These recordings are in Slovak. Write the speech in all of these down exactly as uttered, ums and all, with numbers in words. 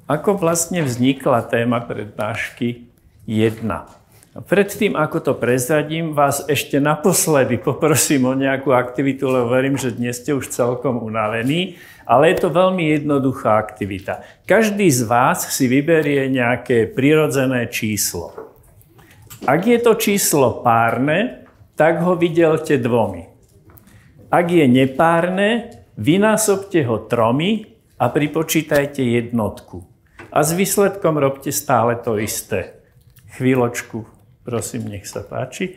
Ako vlastne vznikla téma prednášky jedna? Predtým, ako to prezradím, vás ešte naposledy poprosím o nejakú aktivitu, lebo verím, že dnes ste už celkom unavení, ale je to veľmi jednoduchá aktivita. Každý z vás si vyberie nejaké prirodzené číslo. Ak je to číslo párne, tak ho vydelte dvomi. Ak je nepárne, vynásobte ho tromi a pripočítajte jednotku. A s výsledkom robte stále to isté. Chvíľočku. Prosím, nech sa páči.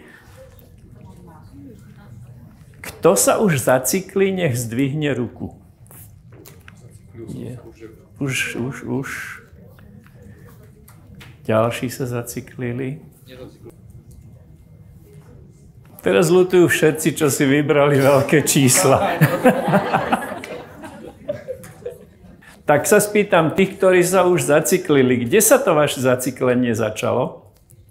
Kto sa už zacyklí, nech zdvihne ruku. Je. Už, už, už. Ďalší sa zacyklili. Teraz ľutujú všetci, čo si vybrali veľké čísla. Tak sa spýtam tých, ktorí sa už zacyklili. Kde sa to vaše zacyklenie začalo?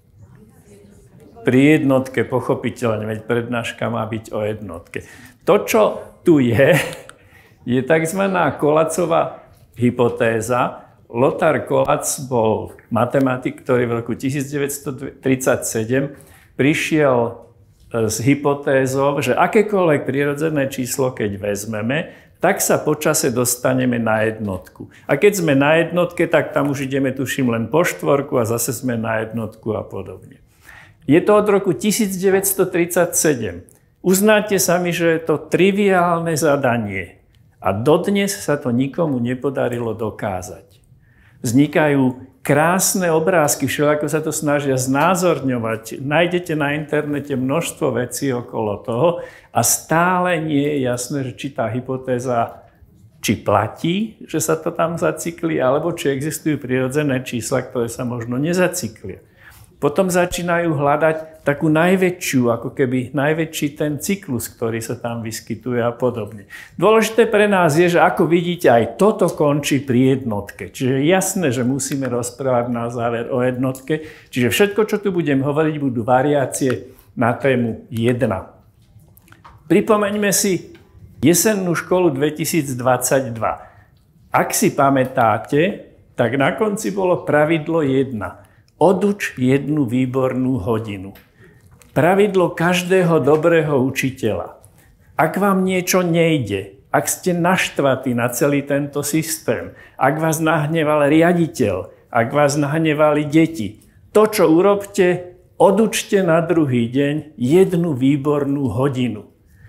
Pri jednotke, pochopiteľne, veď prednáška má byť o jednotke. To, čo tu je, je tzv. Kolacová hypotéza. Lothar Kolac bol matematik, ktorý v roku devätnásťtridsaťsedem prišiel s hypotézou, že akékoľvek prirodzené číslo, keď vezmeme, tak sa počase dostaneme na jednotku. A keď sme na jednotke, tak tam už ideme, tuším, len po štvorku a zase sme na jednotku a podobne. Je to od roku devätnásťtridsaťsedem. Uznáte sami, že je to triviálne zadanie. A dodnes sa to nikomu nepodarilo dokázať. Vznikajú krásne obrázky, všelijako sa to snažia znázorňovať. Nájdete na internete množstvo vecí okolo toho a stále nie je jasné, že či tá hypotéza či platí, že sa to tam zacykli, alebo či existujú prirodzené čísla, ktoré sa možno nezacyklia. Potom začínajú hľadať takú najväčšiu, ako keby najväčší ten cyklus, ktorý sa tam vyskytuje a podobne. Dôležité pre nás je, že ako vidíte, aj toto končí pri jednotke. Čiže je jasné, že musíme rozprávať na záver o jednotke. Čiže všetko, čo tu budem hovoriť, budú variácie na tému jedna. Pripomeňme si jesennú školu dvetisícdvadsaťdva. Ak si pamätáte, tak na konci bolo pravidlo jedna. Oduč jednu výbornú hodinu. Pravidlo každého dobrého učiteľa. Ak vám niečo nejde, ak ste naštvatí na celý tento systém, ak vás nahneval riaditeľ, ak vás nahnevali deti, to, čo urobte, odučte na druhý deň jednu výbornú hodinu.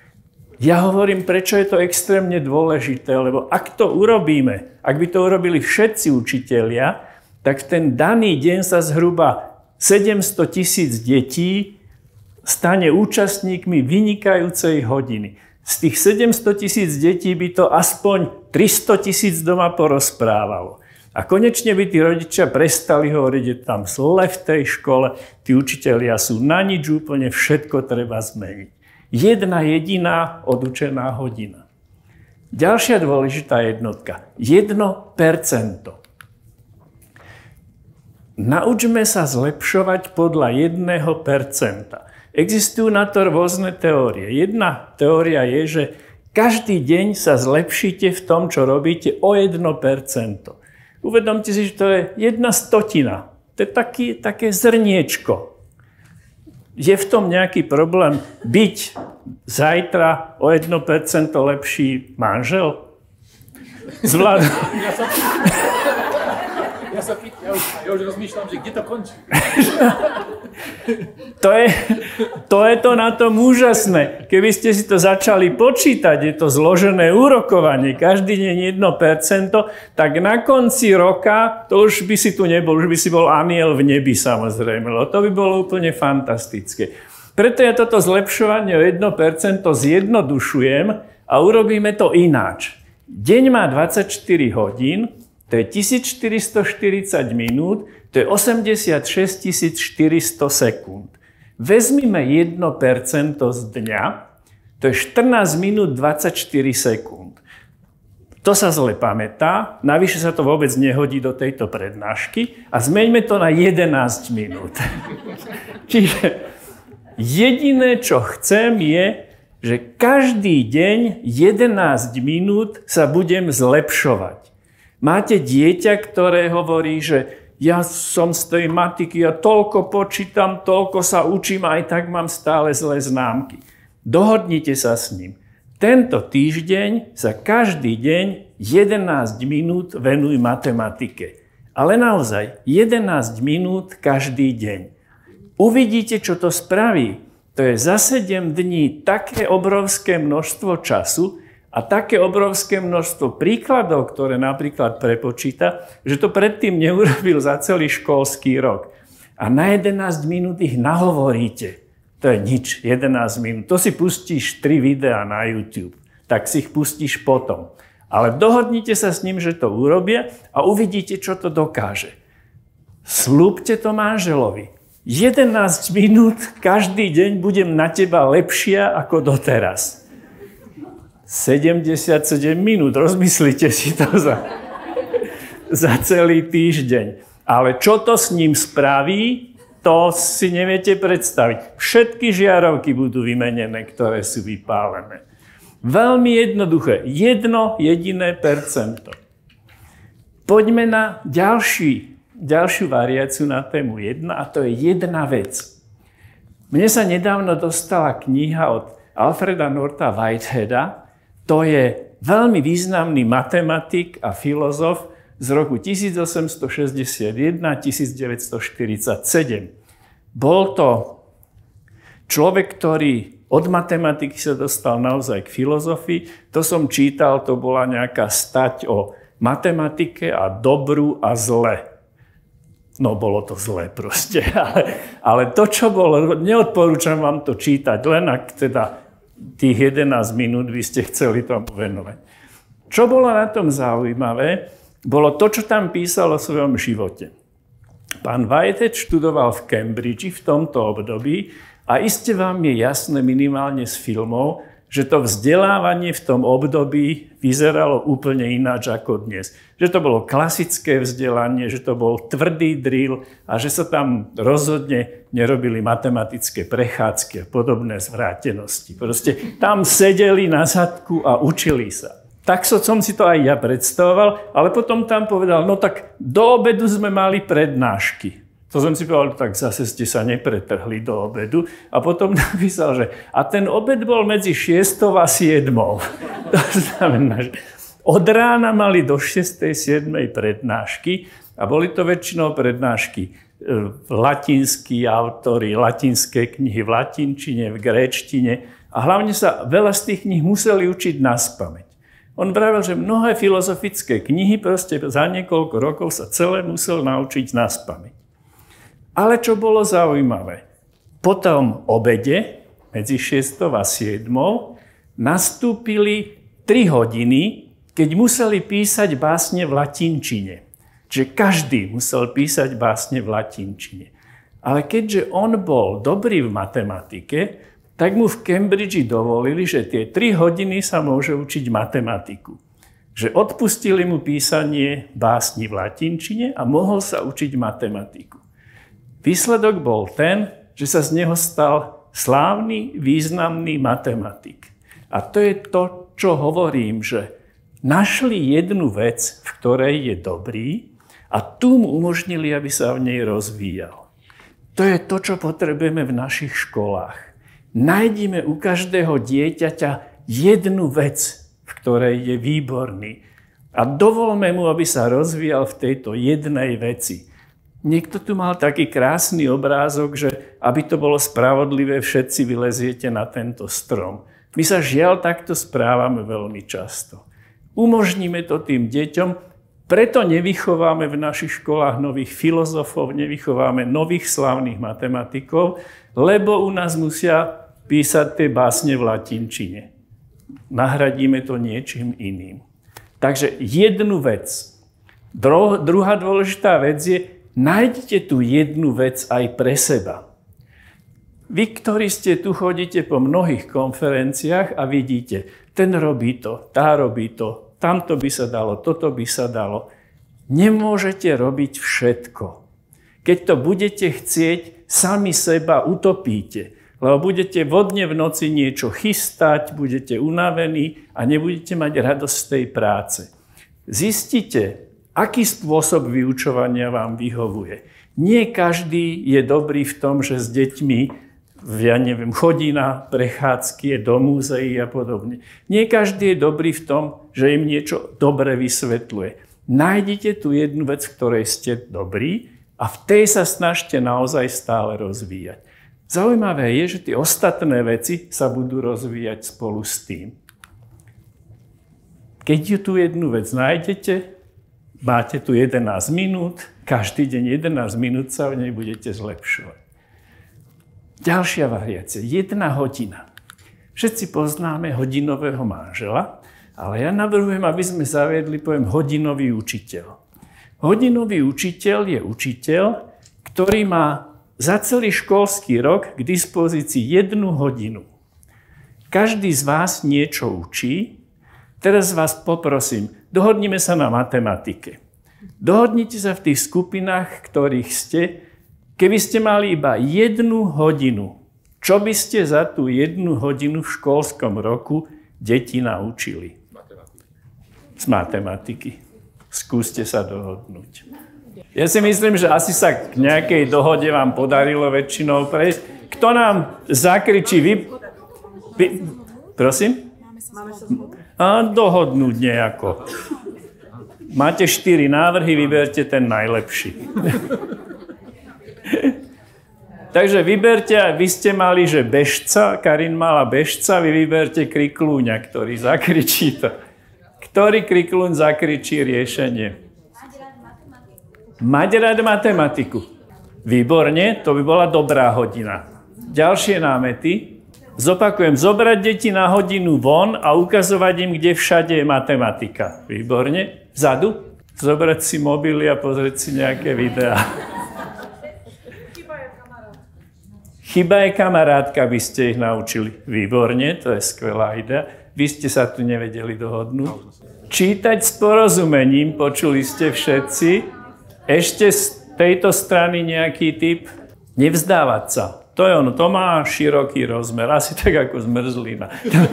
Ja hovorím, prečo je to extrémne dôležité, lebo ak to urobíme, ak by to urobili všetci učitelia, tak v ten daný deň sa zhruba sedemsto tisíc detí stane účastníkmi vynikajúcej hodiny. Z tých sedemsto tisíc detí by to aspoň tristo tisíc doma porozprávalo. A konečne by tí rodičia prestali hovoriť, že tam zle v tej škole, tí učitelia sú na nič, úplne všetko treba zmeniť. Jedna jediná odučená hodina. Ďalšia dôležitá jednotka. Jedno percento. Naučme sa zlepšovať podľa jedného percenta. Existujú na to rôzne teórie. Jedna teória je, že každý deň sa zlepšíte v tom, čo robíte, o jedno percento. Uvedomte si, že to je jedna stotina. To je taký, také zrniečko. Je v tom nejaký problém byť zajtra o jedno percento lepší manžel? Zvlád... Ja, sa, ja, už, ja už rozmýšľam, že kde to končí. To je, to je to na tom úžasné. Keby ste si to začali počítať, je to zložené úrokovanie, každý deň jedno percento, tak na konci roka, to už by si tu nebol, už by si bol aniel v nebi samozrejme. To by bolo úplne fantastické. Preto ja toto zlepšovanie o jedno percento zjednodušujem a urobíme to ináč. Deň má dvadsaťštyri hodín, to je tisícštyristoštyridsať minút, to je osemdesiatšesť tisíc štyristo sekúnd. Vezmime jedno percento z dňa, to je štrnásť minút dvadsaťštyri sekúnd. To sa zle pamätá, navyše sa to vôbec nehodí do tejto prednášky a zmeňme to na jedenásť minút. Čiže jediné, čo chcem, je, že každý deň jedenásť minút sa budem zlepšovať. Máte dieťa, ktoré hovorí, že ja som z tej matiky, ja toľko počítam, toľko sa učím, aj tak mám stále zlé známky. Dohodnite sa s ním. Tento týždeň sa každý deň jedenásť minút venuj matematike. Ale naozaj, jedenásť minút každý deň. Uvidíte, čo to spraví. To je za sedem dní také obrovské množstvo času a také obrovské množstvo príkladov, ktoré napríklad prepočíta, že to predtým neurobil za celý školský rok. A na jedenásť minút ich nahovoríte. To je nič, jedenásť minút. To si pustíš tri videá na YouTube. Tak si ich pustíš potom. Ale dohodnite sa s ním, že to urobia a uvidíte, čo to dokáže. Sľúbte to manželovi. jedenásť minút každý deň budem na teba lepšia ako doteraz. sedemdesiatsedem minút, rozmyslite si to za, za celý týždeň. Ale čo to s ním spraví, to si neviete predstaviť. Všetky žiarovky budú vymenené, ktoré sú vypálené. Veľmi jednoduché. Jedno jediné percento. Poďme na ďalší, ďalšiu variáciu na tému jedna, a to je jedna vec. Mne sa nedávno dostala kniha od Alfreda Northa Whiteheada. To je veľmi významný matematik a filozof z roku tisícosemstošesťdesiatjeden až tisícdeväťstoštyridsaťsedem. Bol to človek, ktorý od matematiky sa dostal naozaj k filozofii. To som čítal, to bola nejaká stať o matematike a dobru a zle. No, bolo to zlé proste. Ale, ale to, čo bolo, neodporúčam vám to čítať, len ak teda tých jedenásť minút by ste chceli tomu venovať. Čo bolo na tom zaujímavé, bolo to, čo tam písal o svojom živote. Pán Whitehead študoval v Cambridge v tomto období a iste vám je jasné minimálne z filmov, že to vzdelávanie v tom období vyzeralo úplne ináč ako dnes. Že to bolo klasické vzdelanie, že to bol tvrdý drill a že sa tam rozhodne nerobili matematické prechádzky a podobné zvrátenosti. Proste tam sedeli na zadku a učili sa. Tak som si to aj ja predstavoval, ale potom tam povedal, no tak do obedu sme mali prednášky. To som si povedal, tak zase ste sa nepretrhli do obedu. A potom napísal, že a ten obed bol medzi šiestou a siedmou. To znamená, že od rána mali do šiestej, siedmej prednášky a boli to väčšinou prednášky latinskí autori, latinské knihy v latinčine, v gréčtine a hlavne sa veľa z tých kníh museli učiť naspamäť. On vravel, že mnohé filozofické knihy proste za niekoľko rokov sa celé musel naučiť naspamäť. Ale čo bolo zaujímavé, po tom obede medzi šiestou a siedmou nastúpili tri hodiny, keď museli písať básne v latinčine. Čiže každý musel písať básne v latinčine. Ale keďže on bol dobrý v matematike, tak mu v Cambridge dovolili, že tie tri hodiny sa môže učiť matematiku. Že odpustili mu písanie básni v latinčine a mohol sa učiť matematiku. Výsledok bol ten, že sa z neho stal slávny, významný matematik. A to je to, čo hovorím, že našli jednu vec, v ktorej je dobrý a tu mu umožnili, aby sa v nej rozvíjal. To je to, čo potrebujeme v našich školách. Nájdime u každého dieťaťa jednu vec, v ktorej je výborný. A dovolme mu, aby sa rozvíjal v tejto jednej veci. Niekto tu mal taký krásny obrázok, že aby to bolo spravodlivé, všetci vyleziete na tento strom. My sa žiaľ takto správame veľmi často. Umožníme to tým deťom, preto nevychováme v našich školách nových filozofov, nevychováme nových slávnych matematikov, lebo u nás musia písať tie básne v latinčine. Nahradíme to niečím iným. Takže jednu vec. Dro- druhá dôležitá vec je, nájdete tu jednu vec aj pre seba. Vy, ktorí ste tu, chodíte po mnohých konferenciách a vidíte, ten robí to, tá robí to, tamto by sa dalo, toto by sa dalo. Nemôžete robiť všetko. Keď to budete chcieť, sami seba utopíte, lebo budete vodne v noci niečo chystať, budete unavení a nebudete mať radosť z tej práce. Zistite, aký spôsob vyučovania vám vyhovuje. Nie každý je dobrý v tom, že s deťmi, ja neviem, chodí na prechádzky, do múzeí a podobne. Nie každý je dobrý v tom, že im niečo dobre vysvetľuje. Nájdite tu jednu vec, v ktorej ste dobrí a v tej sa snažte naozaj stále rozvíjať. Zaujímavé je, že tie ostatné veci sa budú rozvíjať spolu s tým. Keď ju tu jednu vec nájdete, máte tu jedenásť minút, každý deň jedenásť minút sa v nej budete zlepšovať. Ďalšia variácia, jedna hodina. Všetci poznáme hodinového manžela, ale ja navrhujem, aby sme zaviedli pojem hodinový učiteľ. Hodinový učiteľ je učiteľ, ktorý má za celý školský rok k dispozícii jednu hodinu. Každý z vás niečo učí. Teraz vás poprosím, dohodnime sa na matematike. Dohodnite sa v tých skupinách, ktorých ste. Keby ste mali iba jednu hodinu, čo by ste za tú jednu hodinu v školskom roku deti naučili? Z matematiky. Skúste sa dohodnúť. Ja si myslím, že asi sa k nejakej dohode vám podarilo väčšinou prejsť. Kto nám zakričí? Vy... Vy... Prosím? A dohodnúť nejako. Máte štyri návrhy, vyberte ten najlepší. Takže vyberte, vy ste mali, že bežca, Karin mala bežca, vy vyberte kriklúňa, ktorý zakričí to. Ktorý kriklúň zakričí riešenie? Mať rád matematiku. Výborne, to by bola dobrá hodina. Ďalšie námety. Zopakujem, zobrať deti na hodinu von a ukazovať im, kde všade je matematika. Výborne. Vzadu. Zobrať si mobily a pozrieť si nejaké videá. Chyba je kamarátka, by ste ich naučili. Výborne, to je skvelá idea. Vy ste sa tu nevedeli dohodnúť. Čítať s porozumením, počuli ste všetci. Ešte z tejto strany nejaký tip? Nevzdávať sa. To je ono, to má široký rozmer, asi tak ako zmrzlina.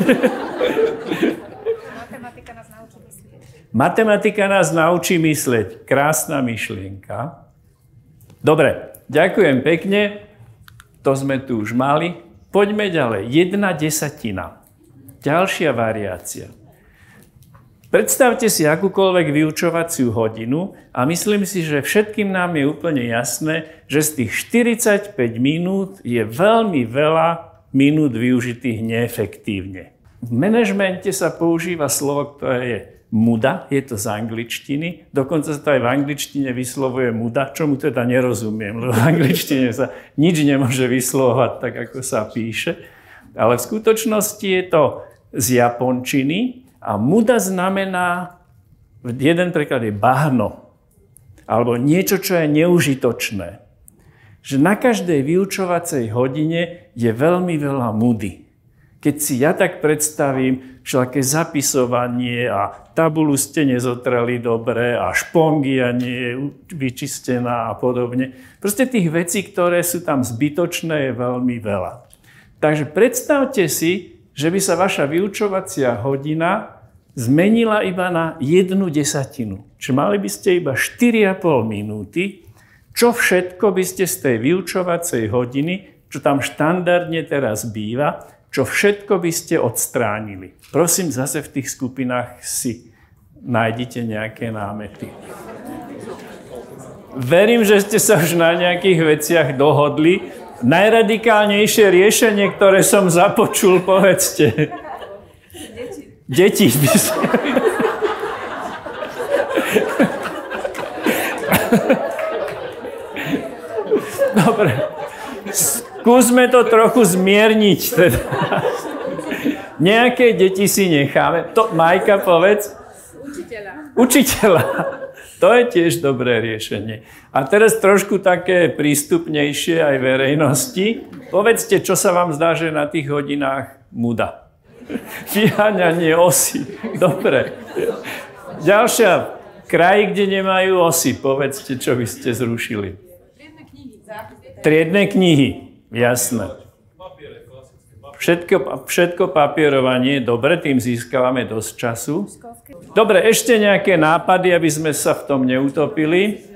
Matematika nás naučí myslieť. Matematika nás naučí myslieť. Krásna myšlienka. Dobre, ďakujem pekne. To sme tu už mali. Poďme ďalej. Jedna desatina. Ďalšia variácia. Predstavte si akúkoľvek vyučovaciu hodinu a myslím si, že všetkým nám je úplne jasné, že z tých štyridsaťpäť minút je veľmi veľa minút využitých neefektívne. V manažmente sa používa slovo, ktoré je muda, je to z angličtiny, dokonca sa to aj v angličtine vyslovuje muda, čomu teda nerozumiem, lebo v angličtine sa nič nemôže vyslovovať tak, ako sa píše, ale v skutočnosti je to z japončiny. A muda znamená, jeden preklad je bahno, alebo niečo, čo je neužitočné. Že na každej vyučovacej hodine je veľmi veľa mudy. Keď si ja tak predstavím, všelaké zapisovanie a tabulu ste nezotreli dobre a špongia nie je vyčistená a podobne. Proste tých vecí, ktoré sú tam zbytočné, je veľmi veľa. Takže predstavte si, že by sa vaša vyučovacia hodina zmenila iba na jednu desatinu. Čiže mali by ste iba štyri a pol minúty, čo všetko by ste z tej vyučovacej hodiny, čo tam štandardne teraz býva, čo všetko by ste odstránili. Prosím, zase v tých skupinách si nájdite nejaké námety. Verím, že ste sa už na nejakých veciach dohodli. Najradikálnejšie riešenie, ktoré som započul, povedzte. Deti. Deti by sa... Dobre. Skúsme to trochu zmierniť. Teda. Nejaké deti si necháme. To, Majka, povedz. Učiteľa. Učiteľa. To je tiež dobré riešenie. A teraz trošku také prístupnejšie aj verejnosti. Povedzte, čo sa vám zdá, že na tých hodinách muda. Vyháňanie osy. Dobre. Ďalšia. Kraji, kde nemajú osy. Povedzte, čo by ste zrušili. Triedne knihy. Triedne knihy. Jasné. Všetko, všetko papierovanie je dobre, tým získavame dosť času. Dobre, ešte nejaké nápady, aby sme sa v tom neutopili.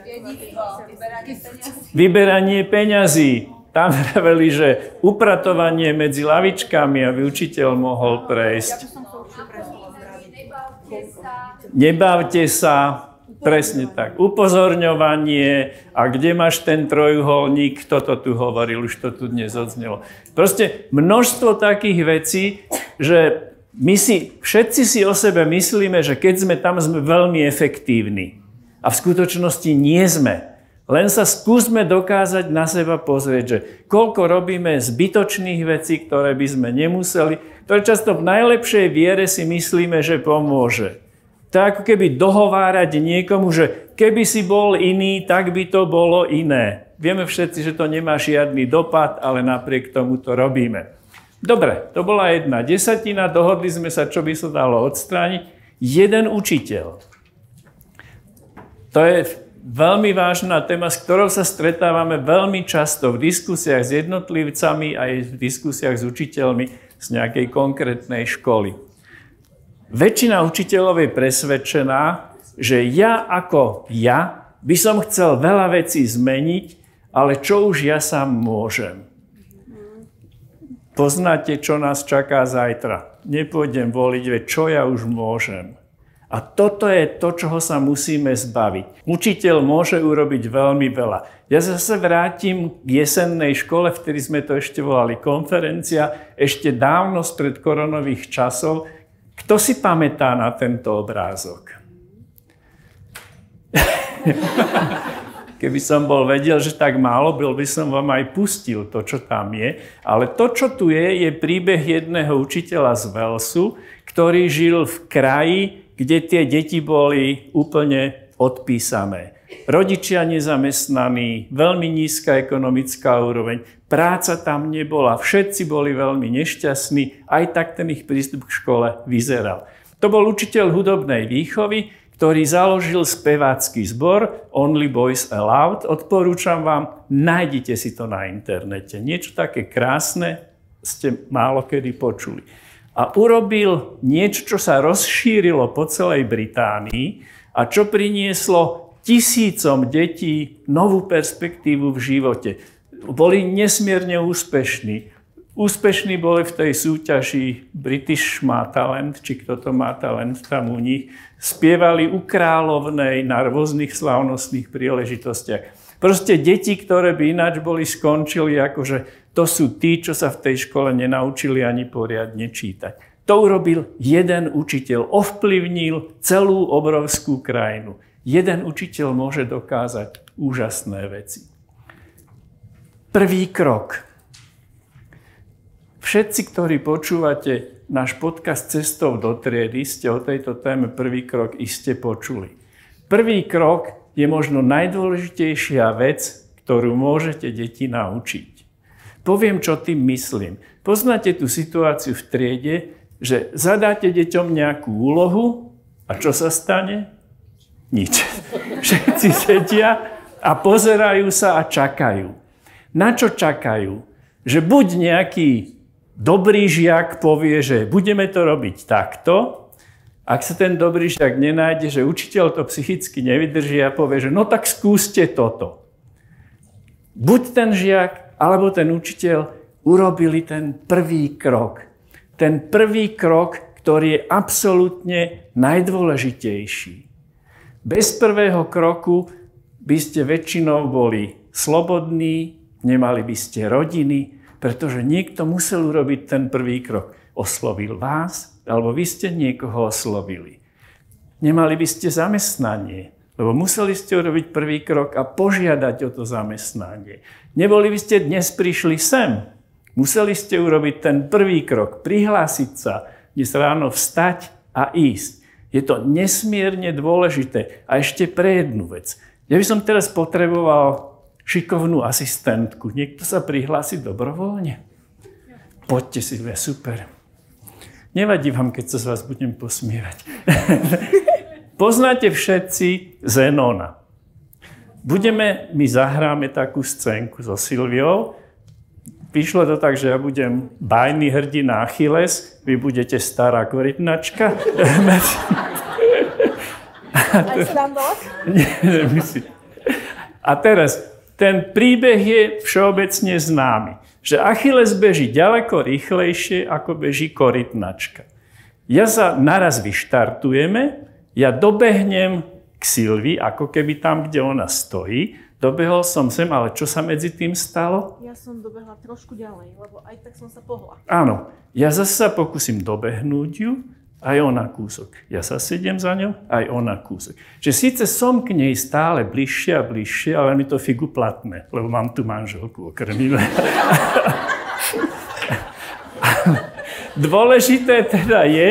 Vyberanie peňazí. Tam vraveli, že upratovanie medzi lavičkami, aby učiteľ mohol prejsť. Nebavte sa, presne tak. Upozorňovanie, a kde máš ten trojuholník, kto to tu hovoril, už to tu dnes odznelo. Proste množstvo takých vecí, že my si, všetci si o sebe myslíme, že keď sme tam, sme veľmi efektívni. A v skutočnosti nie sme. Len sa skúsme dokázať na seba pozrieť, že koľko robíme zbytočných vecí, ktoré by sme nemuseli, ktoré často v najlepšej viere si myslíme, že pomôže. To ako keby dohovárať niekomu, že keby si bol iný, tak by to bolo iné. Vieme všetci, že to nemá žiadny dopad, ale napriek tomu to robíme. Dobre, to bola jedna desatina, dohodli sme sa, čo by sa dalo odstrániť. Jeden učiteľ. To je veľmi vážna téma, s ktorou sa stretávame veľmi často v diskusiách s jednotlivcami aj v diskusiách s učiteľmi z nejakej konkrétnej školy. Väčšina učiteľov je presvedčená, že ja ako ja by som chcel veľa vecí zmeniť, ale čo už ja sám môžem. Poznáte, čo nás čaká zajtra. Nepôjdem voliť, veď čo ja už môžem. A toto je to, čoho sa musíme zbaviť. Učiteľ môže urobiť veľmi veľa. Ja zase vrátim k jesennej škole, vtedy sme to ešte volali konferencia, ešte dávno spred koronových časov. Kto si pamätá na tento obrázok? Keby som bol vedel, že tak málo, byl by som vám aj pustil to, čo tam je. Ale to, čo tu je, je príbeh jedného učiteľa z Walesu, ktorý žil v kraji, kde tie deti boli úplne odpísané. Rodičia nezamestnaní, veľmi nízka ekonomická úroveň, práca tam nebola, všetci boli veľmi nešťastní, aj tak ten ich prístup k škole vyzeral. To bol učiteľ hudobnej výchovy, ktorý založil spevácky zbor Only Boys Allowed. Odporúčam vám, nájdite si to na internete. Niečo také krásne ste málo kedy počuli. A urobil niečo, čo sa rozšírilo po celej Británii a čo prinieslo tisícom detí novú perspektívu v živote. Boli nesmierne úspešní. Úspešní boli v tej súťaži British má talent, či kto to má talent tam u nich. Spievali u kráľovnej na rôznych slávnostných príležitostiach. Proste deti, ktoré by ináč boli skončili, akože to sú tí, čo sa v tej škole nenaučili ani poriadne čítať. To urobil jeden učiteľ, ovplyvnil celú obrovskú krajinu. Jeden učiteľ môže dokázať úžasné veci. Prvý krok. Všetci, ktorí počúvate náš podcast Cestou do triedy, ste o tejto téme prvý krok iste počuli. Prvý krok je možno najdôležitejšia vec, ktorú môžete deti naučiť. Poviem, čo tým myslím. Poznáte tú situáciu v triede, že zadáte deťom nejakú úlohu a čo sa stane? Nič. Všetci sedia a pozerajú sa a čakajú. Na čo čakajú? Že buď nejaký dobrý žiak povie, že budeme to robiť takto. Ak sa ten dobrý žiak nenájde, že učiteľ to psychicky nevydrží a povie, že no tak skúste toto. Buď ten žiak, alebo ten učiteľ urobili ten prvý krok. Ten prvý krok, ktorý je absolútne najdôležitejší. Bez prvého kroku by ste väčšinou boli slobodní, nemali by ste rodiny, pretože niekto musel urobiť ten prvý krok. Oslovil vás, alebo vy ste niekoho oslovili. Nemali by ste zamestnanie, lebo museli ste urobiť prvý krok a požiadať o to zamestnanie. Neboli by ste dnes prišli sem. Museli ste urobiť ten prvý krok, prihlásiť sa, dnes ráno vstať a ísť. Je to nesmierne dôležité. A ešte pre jednu vec. Ja by som teraz potreboval šikovnú asistentku. Niekto sa prihlási dobrovoľne? Poďte si, super. Nevadí vám, keď sa z vás budem posmievať. Poznáte všetci Zenona. Budeme, my zahráme takú scénku so Silviou. Vy vyšlo to tak, že ja budem bajný hrdina Achilles, vy budete stará korytnačka. Aj srandovať? Nie, nemyslím. A teraz, ten príbeh je všeobecne známy, že Achilles beží ďaleko rýchlejšie, ako beží korytnačka. Ja sa naraz vyštartujeme, ja dobehnem k Silvii, ako keby tam, kde ona stojí. Dobehol som sem, ale čo sa medzi tým stalo? Ja som dobehla trošku ďalej, lebo aj tak som sa pohla. Áno, ja zase sa pokúsim dobehnúť ju, aj ona kúsok. Ja sa sediem za ňou, aj ona kúsok. Čiže síce som k nej stále bližšie a bližšie, ale mi to figu platné, lebo mám tu manželku okrem iné. Dôležité teda je,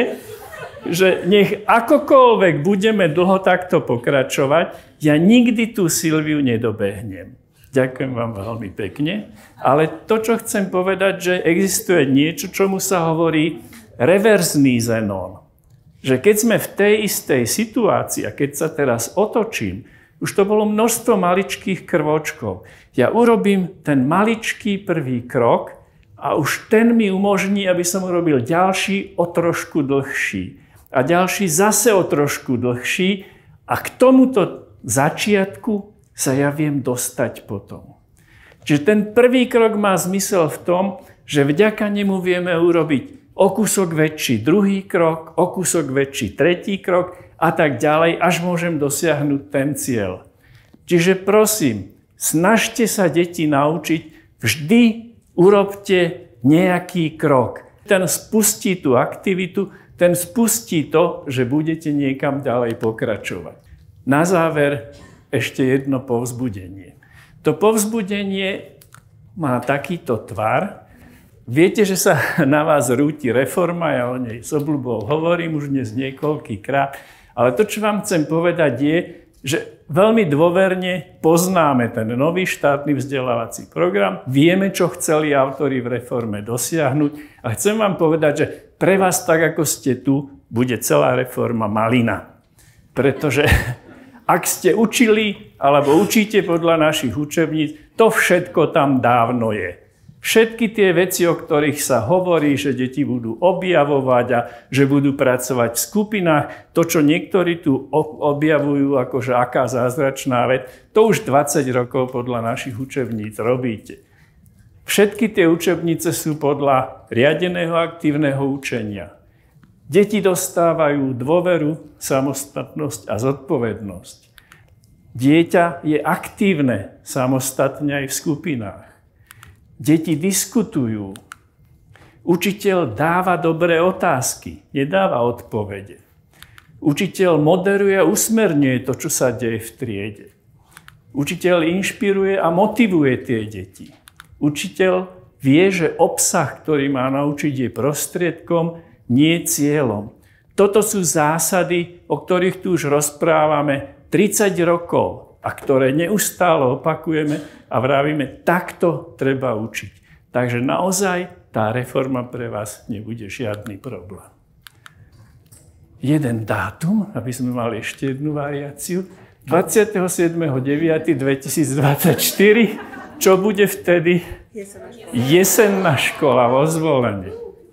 že nech akokoľvek budeme dlho takto pokračovať, ja nikdy tú Silviu nedobehnem. Ďakujem vám veľmi pekne. Ale to, čo chcem povedať, že existuje niečo, čomu sa hovorí reverzný Zenón. Že keď sme v tej istej situácii, a keď sa teraz otočím, už to bolo množstvo maličkých krvočkov. Ja urobím ten maličký prvý krok a už ten mi umožní, aby som urobil ďalší o trošku dlhší. A ďalší zase o trošku dlhší a k tomuto začiatku sa ja viem dostať potom. Čiže ten prvý krok má zmysel v tom, že vďaka nemu vieme urobiť o kúsok väčší druhý krok, o kúsok väčší tretí krok a tak ďalej, až môžem dosiahnuť ten cieľ. Čiže prosím, snažte sa deti naučiť, vždy urobte nejaký krok. Ten spustí tú aktivitu, ten spustí to, že budete niekam ďalej pokračovať. Na záver ešte jedno povzbudenie. To povzbudenie má takýto tvar. Viete, že sa na vás rúti reforma, ja o nej s obľubou hovorím už dnes niekoľkýkrát, ale to, čo vám chcem povedať je, že veľmi dôverne poznáme ten nový štátny vzdelávací program, vieme, čo chceli autori v reforme dosiahnuť a chcem vám povedať, že pre vás, tak ako ste tu, bude celá reforma malina. Pretože ak ste učili alebo učíte podľa našich učebníc, to všetko tam dávno je. Všetky tie veci, o ktorých sa hovorí, že deti budú objavovať a že budú pracovať v skupinách, to, čo niektorí tu objavujú, akože aká zázračná vec, to už dvadsať rokov podľa našich učebníc robíte. Všetky tie učebnice sú podľa riadeného aktívneho učenia. Deti dostávajú dôveru, samostatnosť a zodpovednosť. Dieťa je aktívne samostatne aj v skupinách. Deti diskutujú. Učiteľ dáva dobré otázky, nedáva odpovede. Učiteľ moderuje a usmerňuje to, čo sa deje v triede. Učiteľ inšpiruje a motivuje tie deti. Učiteľ vie, že obsah, ktorý má naučiť, je prostriedkom, nie cieľom. Toto sú zásady, o ktorých tu už rozprávame tridsať rokov a ktoré neustále opakujeme a vravíme, takto treba učiť. Takže naozaj tá reforma pre vás nebude žiadny problém. Jeden dátum, aby sme mali ešte jednu variáciu, dvadsiateho siedmeho deviateho dvetisícdvadsaťštyri, čo bude vtedy? Jesenná škola vo Zvolení.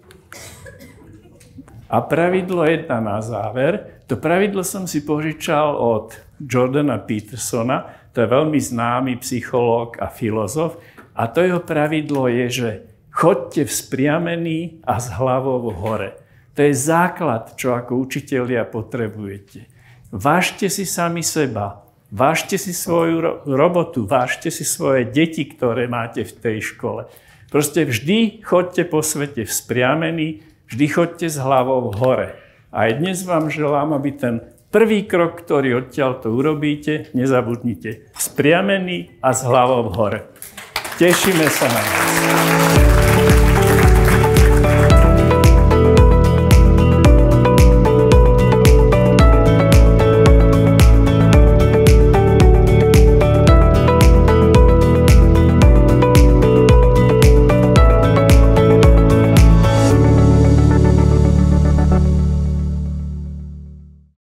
A pravidlo jedna na záver. To pravidlo som si požičal od Jordana Petersona, to je veľmi známy psychológ a filozof. A to jeho pravidlo je, že choďte vzpriamení a s hlavou hore. To je základ, čo ako učitelia potrebujete. Vážte si sami seba. Vážte si svoju ro- robotu, vážte si svoje deti, ktoré máte v tej škole. Proste vždy choďte po svete vzpriamení, vždy choďte s hlavou hore. A aj dnes vám želám, aby ten prvý krok, ktorý odtiaľto urobíte, nezabudnite, vzpriamení a s hlavou hore. Tešíme sa na vás.